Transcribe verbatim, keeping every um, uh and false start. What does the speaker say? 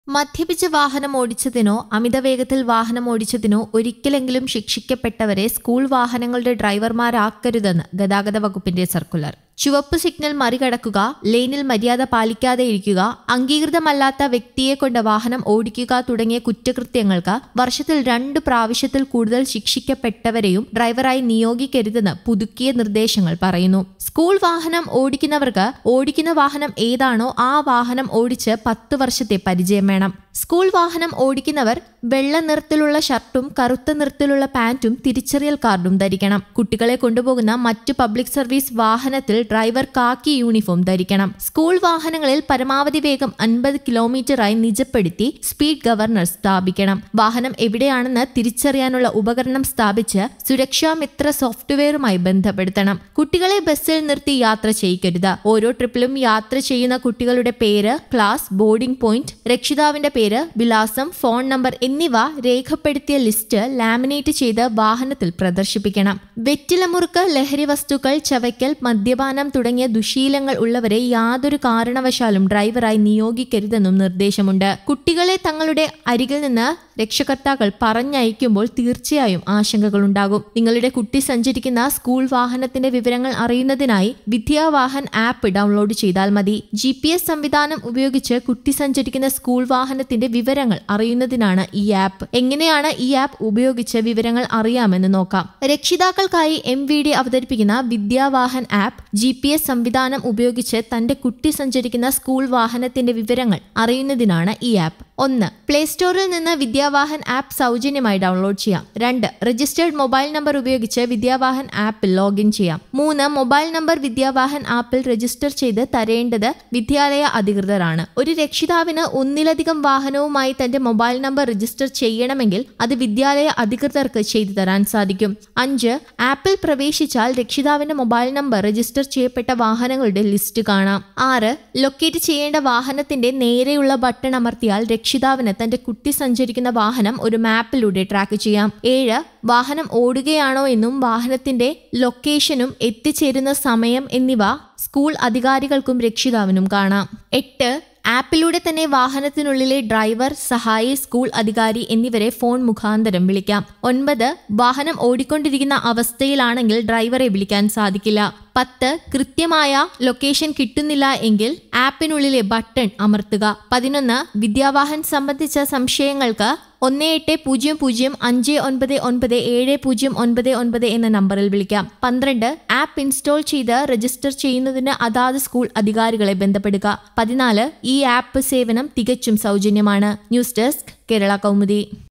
മദ്യപിച്ച് വാഹനം ഓടിച്ചതിനോ അമിതവേഗത്തിൽ വാഹനം ഓടിച്ചതിനോ ഒരിക്കലെങ്കിലും ശിക്ഷിക്കപ്പെട്ടവരെ സ്കൂൾ വാഹനങ്ങളുടെ ഡ്രൈവർമാരാക്കരുതെന്ന് ഗതാഗത വകുപ്പിന്റെ സർക്കുലർ. ചുവപ്പ് സിഗ്നൽ മറികടക്കുക, ലെയിനിൽ മര്യാദ പാലിക്കാതെ ഇരിക്കുക, അംഗീകൃതമല്ലാത്ത വ്യക്തിയെ കൊണ്ട് വാഹനം ഓടിക്കുക തുടങ്ങിയ കുറ്റകൃത്യങ്ങൾക്ക് വർഷത്തിൽ രണ്ട് പ്രാവശ്യത്തിൽ കൂടുതൽ ശിക്ഷിക്കപ്പെട്ടവരെയും ഡ്രൈവറായി നിയോഗിക്കരുതെന്ന് പുതുക്കിയ നിർദ്ദേശങ്ങൾ പറയുന്നു. സ്കൂൾ വാഹനം ഓടിക്കുന്നവർക്ക് ഓടിക്കുന്ന വാഹനം ഏതാണോ ആ വാഹനം ഓടിച്ച് പത്ത് വർഷത്തെ പരിചയം വേണം. സ്കൂൾ വാഹനം ഓടിക്കുന്നവർ വെള്ള നിറത്തിലുള്ള ഷർട്ടും കറുത്ത നിറത്തിലുള്ള പാന്റും തിരിച്ചറിയൽ കാർഡും ധരിക്കണം. കുട്ടികളെ കൊണ്ടുപോകുന്ന മറ്റ് പബ്ലിക് സർവീസ് വാഹനത്തിൽ ഡ്രൈവർ കാക്കി യൂണിഫോം ധരിക്കണം. സ്കൂൾ വാഹനങ്ങളിൽ പരമാവധി വേഗം അൻപത് കിലോമീറ്ററായി നിജപ്പെടുത്തി സ്പീഡ് ഗവർണർ സ്ഥാപിക്കണം. വാഹനം എവിടെയാണെന്ന് തിരിച്ചറിയാനുള്ള ഉപകരണം സ്ഥാപിച്ച് സുരക്ഷാ മിത്ര സോഫ്റ്റ്വെയറുമായി ബന്ധപ്പെടുത്തണം. കുട്ടികളെ ബസ്സിൽ നിർത്തി യാത്ര ചെയ്യിക്കരുത്. ഓരോ ട്രിപ്പിലും യാത്ര ചെയ്യുന്ന കുട്ടികളുടെ പേര്, ക്ലാസ്, ബോർഡിംഗ് പോയിന്റ്, രക്ഷിതാവിന്റെ പേര്, വിലാസം, ഫോൺ നമ്പർ എന്നിവ രേഖപ്പെടുത്തിയ ലിസ്റ്റ് ലാമിനേറ്റ് ചെയ്ത് വാഹനത്തിൽ പ്രദർശിപ്പിക്കണം. വെറ്റിലമുറുക്ക്, ലഹരി വസ്തുക്കൾ, ചവയ്ക്കൽ, മദ്യപാനം തുടങ്ങിയ ദുശീലങ്ങൾ ഉള്ളവരെ യാതൊരു കാരണവശാലും ഡ്രൈവറായി നിയോഗിക്കരുതെന്നും നിർദ്ദേശമുണ്ട്. കുട്ടികളെ തങ്ങളുടെ അരികിൽ നിന്ന് രക്ഷകർത്താക്കൾ പറഞ്ഞയക്കുമ്പോൾ തീർച്ചയായും ആശങ്കകളുണ്ടാകും. നിങ്ങളുടെ കുട്ടി സഞ്ചരിക്കുന്ന സ്കൂൾ വാഹനത്തിന്റെ വിവരങ്ങൾ അറിയുന്നതിനായി വിദ്യാവാഹൻ ആപ്പ് ഡൗൺലോഡ് ചെയ്താൽ മതി. ജി പി എസ് സംവിധാനം ഉപയോഗിച്ച് കുട്ടി സഞ്ചരിക്കുന്ന സ്കൂൾ വാഹനത്തിന്റെ വിവരങ്ങൾ അറിയുന്നതിനാണ് ഈ ആപ്പ്. എങ്ങനെയാണ് ഈ ആപ്പ് ഉപയോഗിച്ച് വിവരങ്ങൾ അറിയാമെന്ന് നോക്കാം. രക്ഷിതാക്കൾക്കായി എം വി ഡി അവതരിപ്പിക്കുന്ന Vidyavahan app G P S സംവിധാനം ഉപയോഗിച്ച് തന്റെ കുട്ടി സഞ്ചരിക്കുന്ന സ്കൂൾ വാഹനത്തിന്റെ വിവരങ്ങൾ അറിയുന്നതിനാണ് ഈ ആപ്പ്. ഒന്ന്, പ്ലേ സ്റ്റോറിൽ നിന്ന് വിദ്യാവാഹൻ ആപ്പ് സൗജന്യമായി ഡൗൺലോഡ് ചെയ്യാം. രണ്ട്, രജിസ്റ്റേർഡ് മൊബൈൽ നമ്പർ ഉപയോഗിച്ച് വിദ്യാവാഹൻ ആപ്പിൽ ലോഗിൻ ചെയ്യാം. മൂന്ന്, മൊബൈൽ നമ്പർ വിദ്യാവാഹൻ ആപ്പിൽ രജിസ്റ്റർ ചെയ്ത് തരേണ്ടത് വിദ്യാലയ അധികൃതരാണ്. ഒരു രക്ഷിതാവിന് ഒന്നിലധികം വാഹനവുമായി തന്റെ മൊബൈൽ നമ്പർ രജിസ്റ്റർ ചെയ്യണമെങ്കിൽ അത് വിദ്യാലയ അധികൃതർക്ക് ചെയ്തു തരാൻ സാധിക്കും. അഞ്ച്, ആപ്പിൽ പ്രവേശിച്ചാൽ രക്ഷിതാവിന്റെ മൊബൈൽ നമ്പർ രജിസ്റ്റർ ചെയ്യപ്പെട്ട വാഹനങ്ങളുടെ ലിസ്റ്റ് കാണാം. ആറ്, ലൊക്കേറ്റ് ചെയ്യേണ്ട വാഹനത്തിന്റെ നേരെയുള്ള ബട്ടൺ അമർത്തിയാൽ രക്ഷിതാവിന് തന്റെ കുട്ടി സഞ്ചരിക്കുന്ന വാഹനം ഒരു മാപ്പിലൂടെ ട്രാക്ക് ചെയ്യാം. ഏഴ്, വാഹനം ഓടുകയാണോ എന്നും വാഹനത്തിന്റെ ലൊക്കേഷനും എത്തിച്ചേരുന്ന സമയം എന്നിവ സ്കൂൾ അധികാരികൾക്കും രക്ഷിതാവിനും കാണാം. എട്ട്, ആപ്പിലൂടെ തന്നെ വാഹനത്തിനുള്ളിലെ ഡ്രൈവർ, സഹായി, സ്കൂൾ അധികാരി എന്നിവരെ ഫോൺ മുഖാന്തരം വിളിക്കാം. ഒൻപത്, വാഹനം ഓടിക്കൊണ്ടിരിക്കുന്ന അവസ്ഥയിലാണെങ്കിൽ ഡ്രൈവറെ വിളിക്കാൻ സാധിക്കില്ല. പത്ത്, കൃത്യമായ ലൊക്കേഷൻ കിട്ടുന്നില്ല എങ്കിൽ ആപ്പിനുള്ളിലെ ബട്ടൺ അമർത്തുക. പതിനൊന്ന്, വിദ്യാവാഹൻ സംബന്ധിച്ച സംശയങ്ങൾക്ക് ഒന്ന് എട്ട് പൂജ്യം പൂജ്യം അഞ്ച് ഒൻപത് ഒൻപത് ഏഴ് പൂജ്യം ഒൻപത് ഒൻപത് എന്ന നമ്പറിൽ വിളിക്കാം. പന്ത്രണ്ട്, ആപ്പ് ഇൻസ്റ്റാൾ ചെയ്ത് രജിസ്റ്റർ ചെയ്യുന്നതിന് അതാത് സ്കൂൾ അധികാരികളെ ബന്ധപ്പെടുക. പതിനാല്, ഈ ആപ്പ് സേവനം തികച്ചും സൗജന്യമാണ്. News desk, Kerala Kaumudi.